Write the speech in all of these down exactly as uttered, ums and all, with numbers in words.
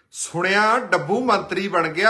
सुनिया डब्बू मंत्री बन गया।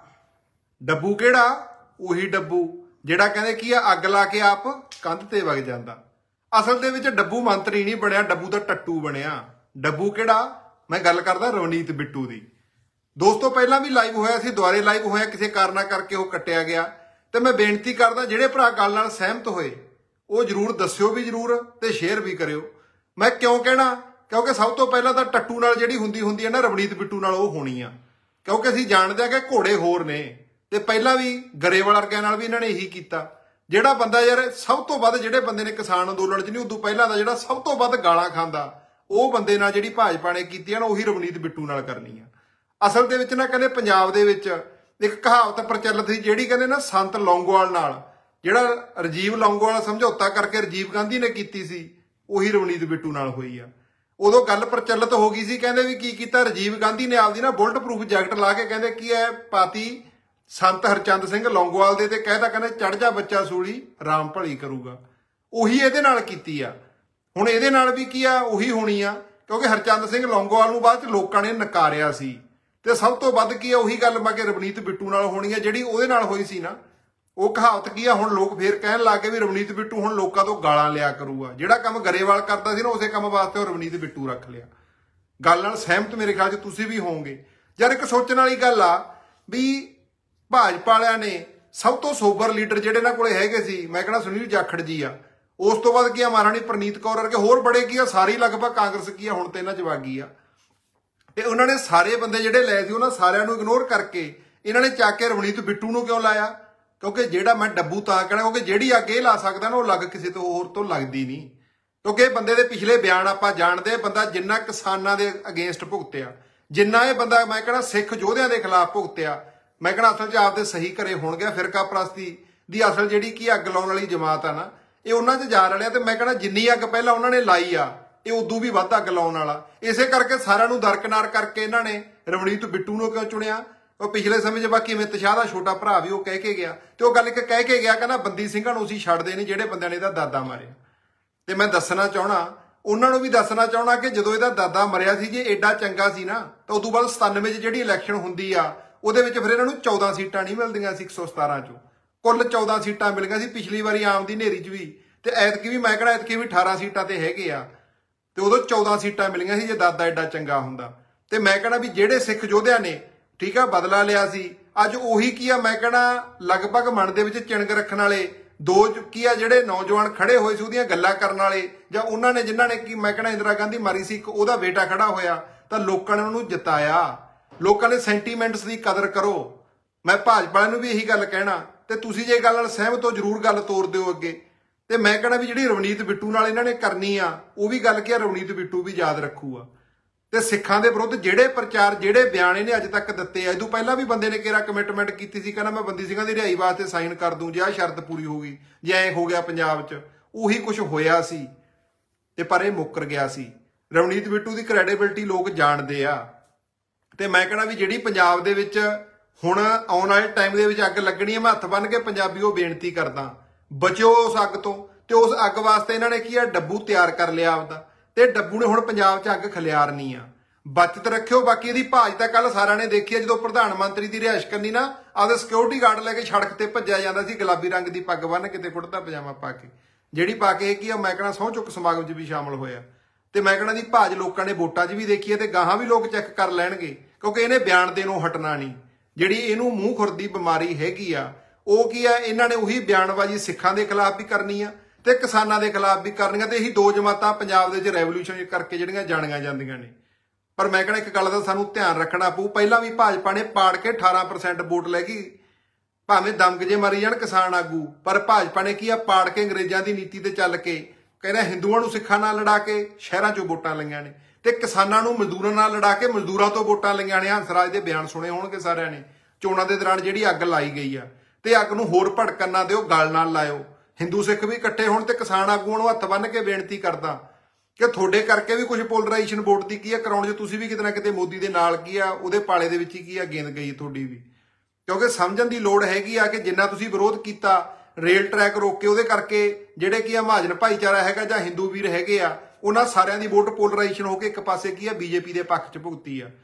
डब्बू केड़ा? उही डब्बू जिहड़ा कहंदे की आ अग ला के आप कंध ते वग जांदा। असल दे विच डब्बू मंत्री नहीं बनया, डब्बू तो टट्टू बनया। डब्बू केड़ा? मैं गल करदा रवनीत बिट्टू दी। दोस्तों पहला भी लाइव होया सी, दुआरे लाइव होया, किसी कारणा करके वो कट्टिया गया। तो मैं बेनती करदा जिहड़े भरा गल नाल सहमत होए वो जरूर दस्सिओ भी जरूर ते शेयर भी करियो। मैं क्यों कहना? क्योंकि सब तो पहला तो टट्टू नाल जिहड़ी हुंदी हुंदी है ना रवनीत बिट्टू नाल वो होनी आ। क्योंकि असीं जाणदे आ कि घोड़े होर ने ते पहला भी गरेवाल वर्गिਆਂ नाल भी इन्हां ने यही कीता। जिहड़ा बंदा यार सब तो वध जिहड़े बंदे ने किसान अंदोलन च नहीं उदों पहला दा जिहड़ा सब तो वध गालां खांदा ਉਹ ਬੰਦੇ ਨਾਲ ਜਿਹੜੀ ਭਾਜਪਾ ਨੇ ਕੀਤੀ ਹੈ ਨਾ ਉਹੀ ਰਵਨੀਤ ਬਿੱਟੂ ਨਾਲ ਕਰਨੀ ਆ। ਅਸਲ ਦੇ ਵਿੱਚ ਨਾ ਕਹਿੰਦੇ ਪੰਜਾਬ ਦੇ ਵਿੱਚ ਇੱਕ ਕਹਾਵਤ ਪ੍ਰਚਲਿਤ ਸੀ ਜਿਹੜੀ ਕਹਿੰਦੇ ਨਾ ਸੰਤ ਲੌਂਗੋਵਾਲ ਨਾਲ ਜਿਹੜਾ ਰਾਜੀਵ ਲੌਂਗੋਵਾਲ ਸਮਝੌਤਾ ਕਰਕੇ ਰਾਜੀਵ ਗਾਂਧੀ ਨੇ ਕੀਤੀ ਸੀ ਉਹੀ ਰਵਨੀਤ ਬਿੱਟੂ ਨਾਲ ਹੋਈ ਆ। ਉਦੋਂ ਗੱਲ ਪ੍ਰਚਲਿਤ ਹੋ ਗਈ ਸੀ, ਕਹਿੰਦੇ ਵੀ ਕੀ ਕੀਤਾ ਰਾਜੀਵ ਗਾਂਧੀ ਨੇ ਆਪਦੀ ਨਾ ਬੁਲਟ ਪ੍ਰੂਫ ਜੈਕਟ ਲਾ ਕੇ ਕਹਿੰਦੇ ਕੀ ਹੈ ਪਾਤੀ ਸੰਤ ਹਰਚੰਦ ਸਿੰਘ ਲੌਂਗੋਵਾਲ ਦੇ ਤੇ ਕਹਿਤਾ ਕਹਿੰਦੇ ਚੜ ਜਾ ਬੱਚਾ ਸੂਲੀ ਰਾਮ ਭਲੀ ਕਰੂਗਾ। ਉਹੀ ਇਹਦੇ ਨਾਲ ਕੀਤੀ ਆ। ਹੁਣ ਇਹਦੇ ਨਾਲ ਵੀ ਕੀ ਆ ਉਹੀ ਹੋਣੀ ਆ ਕਿਉਂਕਿ ਹਰਚੰਦ ਸਿੰਘ ਲੌਂਗੋਵਾਲ ਨੂੰ ਬਾਅਦ ਚ ਲੋਕਾਂ ਨੇ ਨਕਾਰਿਆ ਸੀ ਤੇ ਸਭ ਤੋਂ ਵੱਧ ਕੀ ਆ ਉਹੀ ਗੱਲ ਮੈਂ ਕਿ ਰਵਨੀਤ ਬਿੱਟੂ ਨਾਲ ਹੋਣੀ ਆ ਜਿਹੜੀ ਉਹਦੇ ਨਾਲ ਹੋਈ ਸੀ ਨਾ। ਉਹ ਕਹਾਵਤ ਕੀ ਆ ਹੁਣ ਲੋਕ ਫੇਰ ਕਹਿਣ ਲੱਗ ਗਏ ਵੀ ਰਵਨੀਤ ਬਿੱਟੂ ਹੁਣ ਲੋਕਾਂ ਤੋਂ ਗਾਲਾਂ ਲਿਆ ਕਰੂਗਾ। ਜਿਹੜਾ ਕੰਮ ਗਰੇਵਾਲ ਕਰਦਾ ਸੀ ਨਾ ਉਸੇ ਕੰਮ ਵਾਸਤੇ ਉਹ ਰਵਨੀਤ ਬਿੱਟੂ ਰੱਖ ਲਿਆ। ਗੱਲ ਨਾਲ ਸਹਿਮਤ ਮੇਰੇ ਖਿਆਲ ਚ ਤੁਸੀਂ ਵੀ ਹੋਵੋਗੇ। ਯਾਰ ਇੱਕ ਸੋਚਣ ਵਾਲੀ ਗੱਲ ਆ ਵੀ ਭਾਜਪਾ ਵਾਲਿਆਂ ਨੇ ਸਭ ਤੋਂ ਸੋਬਰ ਲੀਡਰ ਜਿਹੜੇ ਇਹਨਾਂ ਕੋਲੇ ਹੈਗੇ ਸੀ ਮੈਂ ਕਹਿੰਦਾ ਸੁਨੀਲ ਜਾਖੜ ਜੀ ਆ। ਉਸ ਤੋਂ ਬਾਅਦ ਕੀ ਆ ਮਹਾਰਾਣੀ ਪ੍ਰਨੀਤ ਕੌਰ ਵਰਗੇ ਹੋਰ ਬੜੇ ਕੀ ਆ ਸਾਰੀ ਲਗਭਗ ਕਾਂਗਰਸ ਕੀ ਆ ਹੁਣ ਤੇ ਇਹਨਾਂ ਚ ਵਾਗੀ ਆ। ਤੇ ਉਹਨਾਂ ਨੇ ਸਾਰੇ ਬੰਦੇ ਜਿਹੜੇ ਲਏ ਸੀ ਉਹਨਾਂ ਸਾਰਿਆਂ ਨੂੰ ਇਗਨੋਰ ਕਰਕੇ ਇਹਨਾਂ ਨੇ ਚੱਕ ਕੇ ਰਵਨੀਤ ਬਿੱਟੂ ਨੂੰ ਕਿਉਂ ਲਾਇਆ? ਕਿਉਂਕਿ ਜਿਹੜਾ ਮੈਂ ਡੱਬੂ ਤਾਂ ਕਹਿਣਾ ਕਿਉਂਕਿ ਜਿਹੜੀ ਅੱਗ ਇਹ ਲਾ ਸਕਦਾ ਨਾ ਉਹ ਲੱਗ ਕਿਸੇ ਤੋਂ ਹੋਰ ਤੋਂ ਲੱਗਦੀ ਨਹੀਂ। ਕਿਉਂਕਿ ਇਹ ਬੰਦੇ ਦੇ ਪਿਛਲੇ ਬਿਆਨ ਆਪਾਂ ਜਾਣਦੇ ਬੰਦਾ ਜਿੰਨਾ ਕਿਸਾਨਾਂ ਦੇ ਅਗੇਂਸਟ ਭੁਗਤਿਆ, ਜਿੰਨਾ ਇਹ ਬੰਦਾ ਮੈਂ ਕਹਿੰਦਾ ਸਿੱਖ ਯੋਧਿਆਂ ਦੇ ਖਿਲਾਫ ਭੁਗਤਿਆ, ਮੈਂ ਕਹਿੰਦਾ ਅਸਲ 'ਚ ਆਪਦੇ ਸਹੀ ਘਰੇ ਹੋਣ ਗਿਆ। ਫਿਰਕਾ ਪ੍ਰਸਤੀ ਦੀ ਅਸਲ ਜਿਹੜੀ ਕੀ ਅੱਗ ਲਾਉਣ ਵਾਲੀ ਜਮਾਤ ਆ ਨਾ ਇਹ ਉਹਨਾਂ 'ਚ ਜਾ ਰਲਿਆ ਤੇ ਮੈਂ ਕਹਿੰਦਾ ਜਿੰਨੀ ਅੱਗ ਪਹਿਲਾਂ ਉਹਨਾਂ ਨੇ ਲਾਈ ਆ ਇਹ ਉਦੋਂ ਵੀ ਵੱਧ ਅੱਗ ਲਾਉਣ ਵਾਲਾ। ਇਸੇ ਕਰਕੇ ਸਾਰਿਆਂ ਨੂੰ ਦਰਕਨਾਰ ਕਰਕੇ ਇਹਨਾਂ ਨੇ ਰਵਨੀਤ ਬਿੱਟੂ ਨੂੰ ਕਿਉਂ ਚੁਣਿਆ? ਉਹ ਪਿਛਲੇ ਸਮੇਂ 'ਚ ਬਾਕੀ ਅਮਿਤ ਸ਼ਾਹ ਦਾ ਛੋਟਾ ਭਰਾ ਵੀ ਉਹ ਕਹਿ ਕੇ ਗਿਆ ਤੇ ਉਹ ਗੱਲ ਇੱਕ ਕਹਿ ਕੇ ਗਿਆ ਕਹਿੰਦਾ ਬੰਦੀ ਸਿੰਘਾਂ ਨੂੰ ਅਸੀਂ ਛੱਡਦੇ ਨਹੀਂ ਜਿਹੜੇ ਬੰਦਿਆਂ ਨੇ ਇਹਦਾ ਦਾਦਾ ਮਾਰਿਆ। ਤੇ ਮੈਂ ਦੱਸਣਾ ਚਾਹਣਾ ਉਹਨਾਂ ਨੂੰ ਵੀ ਦੱਸਣਾ ਚਾਹਣਾ ਕਿ ਜਦੋਂ ਇਹਦਾ ਦਾਦਾ ਮਰਿਆ ਸੀ ਜੇ ਐਡਾ ਚੰਗਾ ਸੀ ਨਾ ਤਾਂ ਉਦੋਂ ਬਾਅਦ ਸਤਾਨਵੇਂ 'ਚ ਜਿਹੜੀ ਇਲੈਕਸ਼ਨ ਹੁੰਦੀ ਆ ਉਹਦੇ ਵਿੱਚ ਫਿਰ ਇਹਨਾਂ ਨੂੰ ਚੌਦਾਂ ਸੀਟਾਂ ਨਹੀਂ ਮਿਲਦੀਆਂ ਸੀ ਇੱਕ ਸੌ ਸਤਾਰਾਂ 'ਚੋਂ ਕੁੱਲ ਚੌਦਾਂ ਸੀਟਾਂ ਮਿਲੀਆਂ ਸੀ। ਪਿਛਲੀ ਵਾਰੀ ਆਮ ਦੀ ਹਨੇਰੀ 'ਚ ਵੀ ਤੇ ਐਤਕੀ ਵੀ ਮੈਂ ਕਹਿੰਦਾ ਐਤਕੀ ਵੀ ਅਠਾਰਾਂ ਸੀਟਾਂ ਤੇ ਹੈਗੇ ਆ ਤੇ ਉਦੋਂ ਚੌਦਾਂ ਸੀਟਾਂ ਮਿਲੀਆਂ ਸੀ ਜੇ ਦਾਦਾ ਐਡਾ ਚੰਗਾ ਹੁੰਦਾ। ਤੇ ਮੈਂ ਕਹਿੰਦਾ ਵੀ ਜਿਹੜੇ ਸਿੱਖ ਯੋਧਿਆਂ ਨੇ ਠੀਕ ਆ ਬਦਲਾ ਲਿਆ ਸੀ ਅੱਜ ਉਹੀ ਕੀ ਆ ਮੈਂ ਕਹਿੰਦਾ ਲਗਭਗ ਮਨ ਦੇ ਵਿੱਚ ਚਿਣਗ ਰੱਖਣ ਵਾਲੇ ਦੋ ਕੀ ਆ ਜਿਹੜੇ ਨੌਜਵਾਨ ਖੜੇ ਹੋਏ ਸੀ ਉਹਦੀਆਂ ਗੱਲਾਂ ਕਰਨ ਵਾਲੇ ਜਾਂ ਉਹਨਾਂ ਨੇ ਜਿਨ੍ਹਾਂ ਨੇ ਕੀ ਮੈਂ ਕਹਿੰਦਾ ਇੰਦਰਾ ਗਾਂਧੀ ਮਾਰੀ ਸੀ ਇੱਕ ਉਹਦਾ ਬੇਟਾ ਖੜਾ ਹੋਇਆ ਤਾਂ ਲੋਕਾਂ ਨੇ ਉਹਨੂੰ ਜਿਤਾਇਆ। ਲੋਕਾਂ ਨੇ ਸੈਂਟੀਮੈਂਟਸ ਦੀ ਕਦਰ ਕਰੋ। ਮੈਂ ਭਾਜਪਾ ਨੂੰ ਵੀ ਇਹੀ ਗੱਲ ਕਹਿਣਾ ਤੇ ਤੁਸੀਂ ਜੇ ਗੱਲ ਨਾਲ ਸਹਿਮਤ ਹੋ ਜ਼ਰੂਰ ਗੱਲ ਤੋਰ ਦਿਓ ਅੱਗੇ। ਤੇ ਮੈਂ ਕਹਿਣਾ ਵੀ ਜਿਹੜੀ ਰਵਨੀਤ ਬਿੱਟੂ ਨਾਲ ਇਹਨਾਂ ਨੇ ਕਰਨੀ ਆ ਉਹ ਵੀ ਗੱਲ ਕੀ ਆ ਰਵਨੀਤ ਬਿੱਟੂ ਵੀ ਯਾਦ ਰੱਖੂਗਾ। ਤੇ ਸਿੱਖਾਂ ਦੇ ਵਿਰੁੱਧ ਜਿਹੜੇ ਪ੍ਰਚਾਰ ਜਿਹੜੇ ਬਿਆਨ ਇਹਨੇ ਅੱਜ ਤੱਕ ਦਿੱਤੇ ਆ ਇਹਦੋਂ ਪਹਿਲਾਂ ਵੀ ਬੰਦੇ ਨੇ ਕਿਹੜਾ ਕਮਿਟਮੈਂਟ ਕੀਤੀ ਸੀ ਕਹਿੰਦਾ ਮੈਂ ਬੰਦੀ ਸਿੰਘਾਂ ਦੀ ਰਿਹਾਈ ਵਾਸਤੇ ਸਾਈਨ ਕਰ ਦੂੰ ਜੇ ਆਹ ਸ਼ਰਤ ਪੂਰੀ ਹੋ ਗਈ ਜੇ ਐਂ ਹੋ ਗਿਆ ਪੰਜਾਬ 'ਚ ਉਹੀ ਕੁਝ ਹੋਇਆ ਸੀ ਤੇ ਪਰ ਇਹ ਮੁੱਕਰ ਗਿਆ ਸੀ। ਰਵਨੀਤ ਬਿੱਟੂ ਦੀ ਕ੍ਰੈਡੀਬਿਲਿਟੀ ਲੋਕ ਜਾਣਦੇ ਆ। ਤੇ ਮੈਂ ਕਹਿਣਾ ਵੀ ਜਿਹੜੀ ਪੰਜਾਬ ਦੇ ਵਿੱਚ ਹੁਣ ਆਉਣ ਵਾਲੇ ਟਾਈਮ ਦੇ ਵਿੱਚ ਅੱਗ ਲੱਗਣੀ ਹੈ ਮੈਂ ਹੱਥ ਬੰਨ੍ਹ ਕੇ ਪੰਜਾਬੀਓ ਬੇਨਤੀ ਕਰਦਾ ਬਚਿਓ ਉਸ ਅੱਗ ਤੋਂ। ਤੇ ਉਸ ਅੱਗ ਵਾਸਤੇ ਇਹਨਾਂ ਨੇ ਕੀ ਆ ਡੱਬੂ ਤਿਆਰ ਕਰ ਲਿਆ ਆਪਦਾ ਤੇ ਡੱਬੂ ਨੇ ਹੁਣ ਪੰਜਾਬ 'ਚ ਅੱਗ ਖਿਲਾਰਨੀ ਆ। ਬਚਤ ਰੱਖਿਓ। ਬਾਕੀ ਇਹਦੀ ਭਾਜ ਤਾਂ ਕੱਲ ਸਾਰਿਆਂ ਨੇ ਦੇਖੀ ਜਦੋਂ ਪ੍ਰਧਾਨ ਮੰਤਰੀ ਦੀ ਰਿਹਾਇਸ਼ ਕਰਨੀ ਨਾ ਆਪਦੇ ਸਿਕਿਉਰਿਟੀ ਗਾਰਡ ਲੈ ਕੇ ਸੜਕ ਤੇ ਭੱਜਿਆ ਜਾਂਦਾ ਸੀ ਗੁਲਾਬੀ ਰੰਗ ਦੀ ਪੱਗ ਬੰਨ੍ਹ ਕੇ ਤੇ ਕੁੜਤਾ ਪਜਾਮਾ ਪਾ ਕੇ ਜਿਹੜੀ ਪਾ ਕੇ ਕੀ ਆ ਮੈਂ ਕਹਿਣਾ ਸਹੁੰ ਚੁੱਕ ਸਮਾਗਮ 'ਚ ਵੀ ਸ਼ਾਮਲ ਹੋਇਆ। ਤੇ ਮੈਂ ਕਹਿਣਾ ਦੀ ਭਾਜ ਲੋਕਾਂ ਨੇ ਵੋਟਾਂ 'ਚ ਵੀ ਦੇਖੀ ਹੈ ਤੇ ਗਾਹਾਂ ਵੀ ਲੋਕ ਚੈੱਕ ਕਰ ਲੈਣਗੇ ਕਿਉਂਕਿ ਇਹਨੇ ਬਿਆਨ ਦੇਣੋਂ ਹਟਣਾ ਨਹੀਂ। ਜਿਹੜੀ ਇਹਨੂੰ ਮੂੰਹ ਖੁਰਦੀ ਬਿਮਾਰੀ ਹੈਗੀ ਆ ਉਹ ਕੀ ਆ ਇਹਨਾਂ ਨੇ ਉਹੀ ਬਿਆਨਬਾਜ਼ੀ ਸਿੱਖਾਂ ਦੇ ਖਿਲਾਫ ਵੀ ਕਰਨੀ ਆ ਤੇ ਕਿਸਾਨਾਂ ਦੇ ਖਿਲਾਫ ਵੀ ਕਰਨੀਆਂ ਤੇ ਇਹੀ ਦੋ ਜਮਾਤਾਂ ਪੰਜਾਬ ਦੇ ਵਿੱਚ ਰੈਵੋਲੂਸ਼ਨ ਕਰਕੇ ਜਿਹੜੀਆਂ ਜਾਣੀਆਂ ਜਾਂਦੀਆਂ ਨੇ। ਪਰ ਮੈਂ ਕਹਿੰਦਾ ਇੱਕ ਗੱਲ ਦਾ ਸਾਨੂੰ ਧਿਆਨ ਰੱਖਣਾ ਪਊ ਪਹਿਲਾਂ ਵੀ ਭਾਜਪਾ ਨੇ ਪਾੜ ਕੇ ਅਠਾਰਾਂ ਪਰਸੈਂਟ ਵੋਟ ਲੈ ਗਈ ਭਾਵੇਂ ਦਮਕ ਜੇ ਮਾਰੀ ਜਾਣ ਕਿਸਾਨ ਆਗੂ ਪਰ ਭਾਜਪਾ ਨੇ ਕੀ ਆ ਪਾੜ ਕੇ ਅੰਗਰੇਜ਼ਾਂ ਦੀ ਨੀਤੀ ਤੇ ਚੱਲ ਕੇ ਕਹਿੰਦਾ ਹਿੰਦੂਆਂ ਨੂੰ ਸਿੱਖਾਂ ਨਾਲ ਲੜਾ ਕੇ ਸ਼ਹਿਰਾਂ 'ਚੋਂ ਵੋਟਾਂ ਲਈਆਂ ਨੇ ਤੇ ਕਿਸਾਨਾਂ ਨੂੰ ਮਜ਼ਦੂਰਾਂ ਨਾਲ ਲੜਾ ਕੇ ਮਜ਼ਦੂਰਾਂ ਤੋਂ ਵੋਟਾਂ ਲਈਆਂ ਨੇ। ਹੰਸਰਾਜ ਦੇ ਬਿਆਨ ਸੁਣੇ ਹੋਣਗੇ ਸਾਰਿਆਂ ਨੇ ਚੋਣਾਂ ਦੇ ਦੌਰਾਨ ਜਿਹੜੀ ਅੱਗ ਲਾਈ ਗਈ ਆ ਤੇ ਅੱਗ ਨੂੰ ਹੋਰ ਭੜਕਣ ਨਾ ਦਿਓ ਗਲ ਨਾਲ ਲਾਇਓ। ਹਿੰਦੂ ਸਿੱਖ ਵੀ ਇਕੱਠੇ ਹੋਣ ਤੇ ਕਿਸਾਨ ਆਗੂਆਂ ਨੂੰ ਹੱਥ ਬੰਨ੍ਹ ਕੇ ਬੇਨਤੀ ਕਰਦਾ ਕਿ ਤੁਹਾਡੇ ਕਰਕੇ ਵੀ ਕੁਝ ਪੋਲਰਾਈਜੇਸ਼ਨ ਵੋਟ ਦੀ ਕੀ ਆ ਕਰਾਉਣ 'ਚ ਤੁਸੀਂ ਵੀ ਕਿਤੇ ਨਾ ਕਿਤੇ ਮੋਦੀ ਦੇ ਨਾਲ ਕੀ ਆ ਉਹਦੇ ਪਾਲੇ ਦੇ ਵਿੱਚ ਹੀ ਕੀ ਆ ਗੇਂਦ ਗਈ ਤੁਹਾਡੀ ਵੀ। ਕਿਉਂਕਿ ਸਮਝਣ ਦੀ ਲੋੜ ਹੈਗੀ ਆ ਕਿ ਜਿੰਨਾ ਤੁਸੀਂ ਵਿਰੋਧ ਕੀਤਾ ਰੇਲ ਟਰੈਕ ਰੋਕ ਕੇ ਉਹਦੇ ਕਰਕੇ ਜਿਹੜੇ ਕੀ ਆ ਮਹਾਜਨ ਭਾਈਚਾਰਾ ਹੈਗਾ ਜਾਂ ਹਿੰਦੂ ਵੀਰ ਹੈਗੇ ਆ ਉਹਨਾਂ ਸਾਰਿਆਂ ਦੀ ਵੋਟ ਪੋਲਰਾਈਜੇਸ਼ਨ ਹੋ ਕੇ ਇੱਕ ਪਾਸੇ ਕੀ ਆ ਬੀਜੇਪੀ ਦੇ ਪੱਖ 'ਚ ਭੁਗਤੀ ਆ।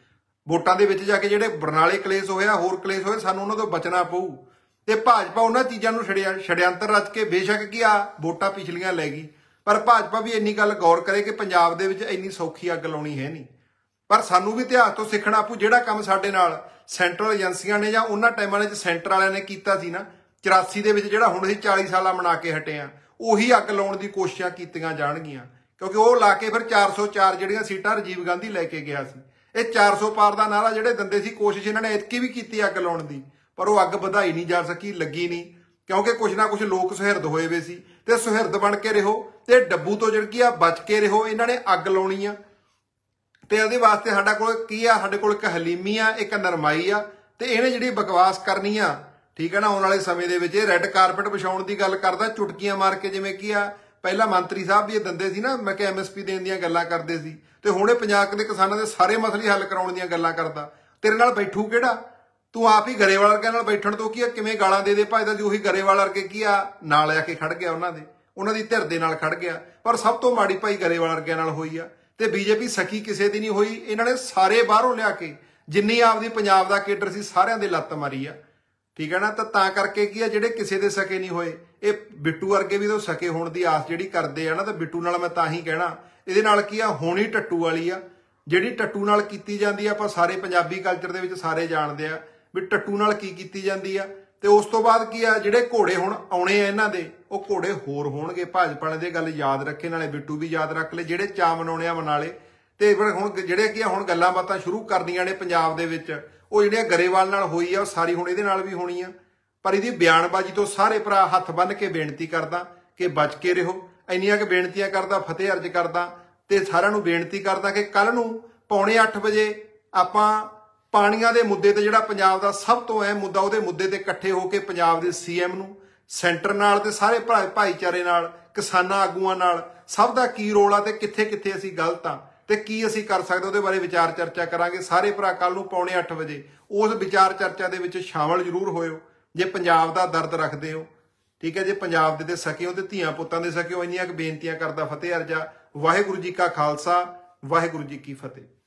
ਵੋਟਾਂ ਦੇ ਵਿੱਚ ਜਾ ਕੇ ਜਿਹੜੇ ਬਰਨਾਲੇ ਕਲੇਸ਼ ਹੋਇਆ, ਹੋਰ ਕਲੇਸ਼ ਹੋਏ, ਸਾਨੂੰ ਉਹਨਾਂ ਤੋਂ ਬਚਣਾ ਪਊ। ਤੇ ਭਾਜਪਾ ਉਹਨਾਂ ਚੀਜ਼ਾਂ ਨੂੰ ਛੜਿਆ ਛੜਿਅੰਤਰ ਰਚ ਕੇ ਬੇਸ਼ੱਕ ਕੀ ਆ ਵੋਟਾਂ ਪਿਛਲੀਆਂ ਲੈ ਗਈ, ਪਰ ਭਾਜਪਾ ਵੀ ਇੰਨੀ ਗੱਲ ਗੌਰ ਕਰੇ ਕਿ ਪੰਜਾਬ ਦੇ ਵਿੱਚ ਇੰਨੀ ਸੌਖੀ ਅੱਗ ਲਾਉਣੀ ਹੈ ਨਹੀਂ। ਪਰ ਸਾਨੂੰ ਵੀ ਇਤਿਹਾਸ ਤੋਂ ਸਿੱਖਣਾ ਪਊ। ਜਿਹੜਾ ਕੰਮ ਸਾਡੇ ਨਾਲ ਸੈਂਟਰਲ ਏਜੰਸੀਆਂ ਨੇ ਜਾਂ ਉਹਨਾਂ ਟਾਈਮਾਂ ਦੇ ਵਿੱਚ ਸੈਂਟਰ ਵਾਲਿਆਂ ਨੇ ਕੀਤਾ ਸੀ ਨਾ ਚੁਰਾਸੀ ਦੇ ਵਿੱਚ, ਜਿਹੜਾ ਹੁਣ ਅਸੀਂ ਚਾਲੀ ਸਾਲਾਂ ਮਨਾ ਕੇ ਹਟੇ ਆ, ਉਹੀ ਅੱਗ ਲਾਉਣ ਦੀ ਕੋਸ਼ਿਸ਼ਾਂ ਕੀਤੀਆਂ ਜਾਣਗੀਆਂ। ਕਿਉਂਕਿ ਉਹ ਲਾ ਕੇ ਫਿਰ ਚਾਰ ਸੌ ਚਾਰ ਜਿਹੜੀਆਂ ਸੀਟਾਂ ਰਾਜੀਵ ਗਾਂਧੀ ਲੈ ਕੇ ਗਿਆ ਸੀ। ਇਹ ਚਾਰ ਸੌ ਪਾਰ ਦਾ ਨਾਰਾ ਜਿਹੜੇ ਦਿੰਦੇ ਸੀ, ਕੋਸ਼ਿਸ਼ ਇਹਨਾਂ ਨੇ ਇਤਕੀ ਵੀ ਕੀਤੀ ਅੱਗ ਲਾਉਣ ਦੀ, ਪਰ ਉਹ ਅੱਗ ਵਧਾਈ ਨਹੀਂ ਜਾ ਸਕੀ, ਲੱਗੀ ਨਹੀਂ। ਕਿਉਂਕਿ ਕੁਛ ਨਾ ਕੁਛ ਲੋਕ ਸੁਹਿਰਦ ਹੋਏ ਵੇ ਸੀ, ਤੇ ਸੁਹਿਰਦ ਬਣ ਕੇ ਰਹੋ ਤੇ ਡੱਬੂ ਤੋਂ ਜਿਹੜੀ ਆ ਬਚ ਕੇ ਰਹੋ। ਇਹਨਾਂ ਨੇ ਅੱਗ ਲਾਉਣੀ ਆ ਤੇ ਉਹਦੇ ਵਾਸਤੇ ਸਾਡਾ ਕੋਲ ਕੀ ਆ, ਸਾਡੇ ਕੋਲ ਇੱਕ ਹਲੀਮੀ ਆ, ਇੱਕ ਨਰਮਾਈ ਆ, ਤੇ ਇਹਨੇ ਜਿਹੜੀ ਬਕਵਾਸ ਕਰਨੀ ਆ, ਠੀਕ ਹੈ ਨਾ, ਆਉਣ ਵਾਲੇ ਸਮੇਂ ਦੇ ਵਿੱਚ ਇਹ ਰੈੱਡ ਕਾਰਪਟ ਵਿਛਾਉਣ ਦੀ ਗੱਲ ਕਰਦਾ ਚੁਟਕੀਆਂ ਮਾਰ ਕੇ। ਜਿਵੇਂ ਕੀ ਆ ਪਹਿਲਾਂ ਮੰਤਰੀ ਸਾਹਿਬ ਵੀ ਇਹ ਦਿੰਦੇ ਸੀ ਨਾ, ਮੈਂ ਕਿ ਐਮ ਐਸ ਪੀ ਦੇਣ ਦੀਆਂ ਗੱਲਾਂ ਕਰਦੇ ਸੀ, ਤੇ ਹੁਣ ਇਹ ਪੰਜਾਬ ਦੇ ਕਿਸਾਨਾਂ ਦੇ ਸਾਰੇ ਮਸਲੇ ਹੱਲ ਕਰਾਉਣ ਦੀਆਂ ਗੱਲਾਂ ਕਰਦਾ। ਤੇਰੇ ਨਾਲ ਬੈਠੂ ਕਿਹੜਾ? ਤੂੰ ਆਪ ਹੀ ਗਰੇਵਾਲ ਵਰਗੇ ਨਾਲ ਬੈਠਣ ਤੋਂ ਕੀ ਆ ਕਿਵੇਂ ਗਾਲਾਂ ਦੇ ਦੇ ਭਜਦਾ ਜੀ। ਉਹੀ ਗਰੇਵਾਲ ਵਰਗੇ ਕੀ ਆ ਨਾਲ ਆ ਕੇ ਖੜ ਗਿਆ, ਉਹਨਾਂ ਦੇ ਉਹਨਾਂ ਦੀ ਧਿਰ ਦੇ ਨਾਲ ਖੜ ਗਿਆ। ਪਰ ਸਭ ਤੋਂ ਮਾੜੀ ਭਾਈ ਗਰੇਵਾਲ ਵਰਗਿਆਂ ਨਾਲ ਹੋਈ ਆ। ਤੇ ਬੀਜੇਪੀ ਸਖੀ ਕਿਸੇ ਦੀ ਨਹੀਂ ਹੋਈ। ਇਹਨਾਂ ਨੇ ਸਾਰੇ ਬਾਹਰੋਂ ਲਿਆ ਕੇ ਜਿੰਨੀ ਆਪਦੀ ਪੰਜਾਬ ਦਾ ਕੇਡਰ ਸੀ ਸਾਰਿਆਂ ਦੇ ਲੱਤ ਮਾਰੀ ਆ, ਠੀਕ ਹੈ ਨਾ। ਤਾਂ ਤਾਂ ਕਰਕੇ ਕੀ ਆ ਜਿਹੜੇ ਕਿਸੇ ਦੇ ਸਕੇ ਨਹੀਂ ਹੋਏ, ਇਹ ਬਿੱਟੂ ਵਰਗੇ ਵੀ ਤੋਂ ਸਕੇ ਹੋਣ ਦੀ ਆਸ ਜਿਹੜੀ ਕਰਦੇ ਆ ਨਾ, ਤਾਂ ਬਿੱਟੂ ਨਾਲ ਮੈਂ ਤਾਂ ਹੀ ਕਹਿਣਾ ਇਹਦੇ ਨਾਲ ਕੀ ਆ ਹੋਣੀ ਟੱਟੂ ਵਾਲੀ ਆ। ਜਿਹੜੀ ਟੱਟੂ ਨਾਲ ਕੀਤੀ ਜਾਂਦੀ ਆ, ਆਪਾਂ ਸਾਰੇ ਪੰਜਾਬੀ ਕਲਚਰ ਦੇ ਵਿੱਚ ਸਾਰੇ ਜਾਣਦੇ ਆ ਵੀ ਟੱਟੂ ਨਾਲ ਕੀ ਕੀਤੀ ਜਾਂਦੀ ਆ। ਤੇ ਉਸ ਤੋਂ ਬਾਅਦ ਕੀ ਆ ਜਿਹੜੇ ਘੋੜੇ ਹੁਣ ਆਉਣੇ ਆ ਇਹਨਾਂ ਦੇ, ਉਹ ਘੋੜੇ ਹੋਰ ਹੋਣਗੇ। ਭਾਜਪਾ ਨੇ ਇਹ ਗੱਲ ਯਾਦ ਰੱਖੇ, ਨਾਲੇ ਬਿੱਟੂ ਵੀ ਯਾਦ ਰੱਖ ਲੈ। ਜਿਹੜੇ ਚਾਅ ਮਨਾਉਣੇ ਆ ਮਨਾ ਲਏ। ਤੇ ਫਿਰ ਹੁਣ ਜਿਹੜੇ ਕੀ ਆ ਹੁਣ ਗੱਲਾਂ ਬਾਤਾਂ ਸ਼ੁਰੂ ਕਰਨੀਆਂ ਨੇ ਪੰਜਾਬ ਦੇ ਵਿੱਚ, ਉਹ ਜਿਹੜੀਆਂ ਗਰੇਵਾਲ ਨਾਲ ਹੋਈ ਆ ਉਹ ਸਾਰੀ ਹੁਣ ਇਹਦੇ ਨਾਲ ਵੀ ਹੋਣੀ ਆ। ਪਰ ਇਹਦੀ ਬਿਆਨਬਾਜ਼ੀ ਤੋਂ ਸਾਰੇ ਭਰਾ ਹੱਥ ਬੰਨ੍ਹ ਕੇ ਬੇਨਤੀ ਕਰਦਾ ਕਿ ਬਚ ਕੇ ਰਹੋ। ਇੰਨੀਆਂ ਕਿ ਬੇਨਤੀਆਂ ਕਰਦਾ, ਫਤਿਹ ਅਰਜ ਕਰਦਾ ਤੇ ਸਾਰਿਆਂ ਨੂੰ ਬੇਨਤੀ ਕਰਦਾ ਕਿ ਕੱਲ ਨੂੰ ਪੌਣੇ ਅੱਠ ਵਜੇ ਆਪਾਂ ਪਾਣੀਆਂ ਦੇ ਮੁੱਦੇ ਤੇ, ਜਿਹੜਾ ਪੰਜਾਬ ਦਾ ਸਭ ਤੋਂ ਅਹਿਮ ਮੁੱਦਾ, ਉਹਦੇ ਮੁੱਦੇ ਤੇ ਇਕੱਠੇ ਹੋ ਕੇ ਪੰਜਾਬ ਦੇ ਸੀ ਐਮ ਨੂੰ, ਸੈਂਟਰ ਨਾਲ ਤੇ ਸਾਰੇ ਭਰਾ ਭਾਈਚਾਰੇ ਨਾਲ, ਕਿਸਾਨਾਂ ਆਗੂਆਂ ਨਾਲ ਸਭ ਦਾ ਕੀ ਰੋਲ ਆ ਤੇ ਕਿੱਥੇ ਕਿੱਥੇ ਅਸੀਂ ਗਲਤ ਆ ਤੇ ਕੀ ਅਸੀਂ ਕਰ ਸਕਦੇ, ਉਹਦੇ ਬਾਰੇ ਵਿਚਾਰ ਚਰਚਾ ਕਰਾਂਗੇ। ਸਾਰੇ ਭਰਾ ਕੱਲ ਨੂੰ ਪੌਣੇ ਅੱਠ ਵਜੇ ਉਸ ਵਿਚਾਰ ਚਰਚਾ ਦੇ ਵਿੱਚ ਸ਼ਾਮਲ ਜ਼ਰੂਰ ਹੋਇਓ ਜੇ ਪੰਜਾਬ ਦਾ ਦਰਦ ਰੱਖਦੇ ਹੋ, ਠੀਕ ਹੈ। ਜੇ ਪੰਜਾਬ ਦੇ ਤੇ ਸਕੇ ਹੋ ਤੇ ਧੀਆਂ ਪੁੱਤਾਂ ਦੇ ਸਕੇ ਹੋ। ਇੰਨੀਆਂ ਕੁ ਬੇਨਤੀਆਂ ਕਰਦਾ ਫਤਿਹ ਅਰਜਾ। ਵਾਹਿਗੁਰੂ ਜੀ ਕਾ ਖਾਲਸਾ, ਵਾਹਿਗੁਰੂ ਜੀ ਕੀ ਫਤਿਹ।